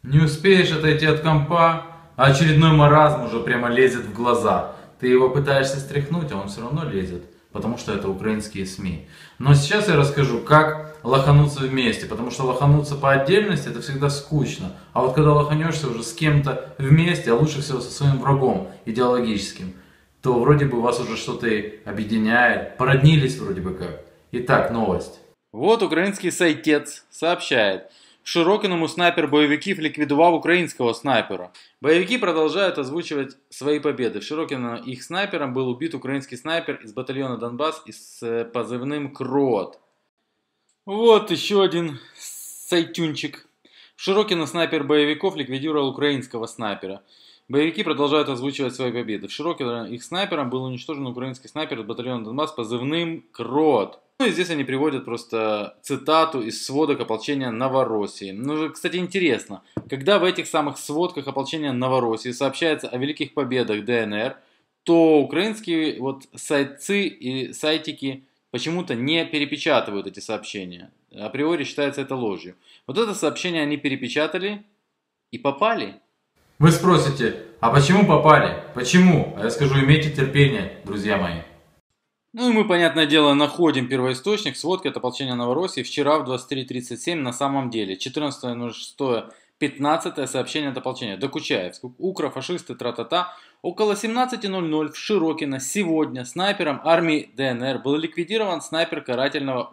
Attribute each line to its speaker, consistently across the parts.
Speaker 1: Не успеешь отойти от компа, а очередной маразм уже прямо лезет в глаза. Ты его пытаешься стряхнуть, а он все равно лезет, потому что это украинские СМИ. Но сейчас я расскажу, как лохануться вместе, потому что лохануться по отдельности это всегда скучно. А вот когда лоханешься уже с кем-то вместе, а лучше всего со своим врагом идеологическим, то вроде бы вас уже что-то и объединяет, породнились вроде бы как. Итак, новость.
Speaker 2: Вот український сайтець сообщает. В Широкиному снайпер боевиків ликвидовал украинского снайпера. Боевики продолжают озвучивать свои победы. В Широкино их снайпером был убит украинский снайпер из батальона Донбасс с позывным Крот. Вот еще один сайтюнчик. В Широкино снайпер боевиков ликвидировал украинского снайпера. Боевики продолжают озвучивать свои победы. В Широкино их снайпером был уничтожен украинский снайпер из батальона Донбасс с позывным Крот. Ну и здесь они приводят просто цитату из сводок ополчения Новороссии. Ну, кстати, интересно, когда в этих самых сводках ополчения Новороссии сообщается о великих победах ДНР, то украинские вот сайтцы и сайтики почему-то не перепечатывают эти сообщения. Априори считается это ложью. Вот это сообщение они перепечатали и попали.
Speaker 1: Вы спросите, а почему попали? Почему? А я скажу, имейте терпение, друзья мои.
Speaker 2: Ну и мы, понятное дело, находим первоисточник, сводка от ополчения Новороссии вчера в 23:37 на самом деле. 14.06.15 сообщение от ополчения. Докучаевск. Укрофашисты тра-та-та. Около 17:00 в Широкино сегодня снайпером армии ДНР был ликвидирован снайпер карательного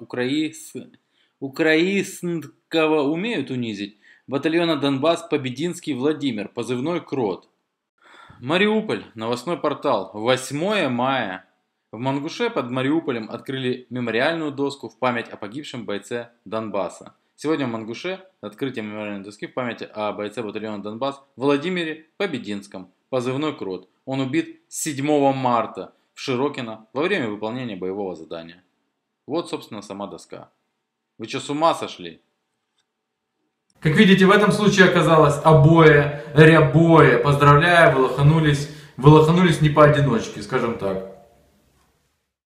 Speaker 2: украинского умеют унизить батальона Донбасс Побединский Владимир, позывной Крот. Мариуполь. Новостной портал. 8 мая. В Мангуше под Мариуполем открыли мемориальную доску в память о погибшем бойце Донбасса. Сегодня в Мангуше открытие мемориальной доски в память о бойце батальона Донбасс Владимире Побединском, позывной Крот. Он убит 7 марта в Широкино во время выполнения боевого задания. Вот, собственно, сама доска. Вы что, с ума сошли?
Speaker 1: Как видите, в этом случае оказалось обоє, рябое. Поздравляю, вы лоханулись не поодиночке, скажем так.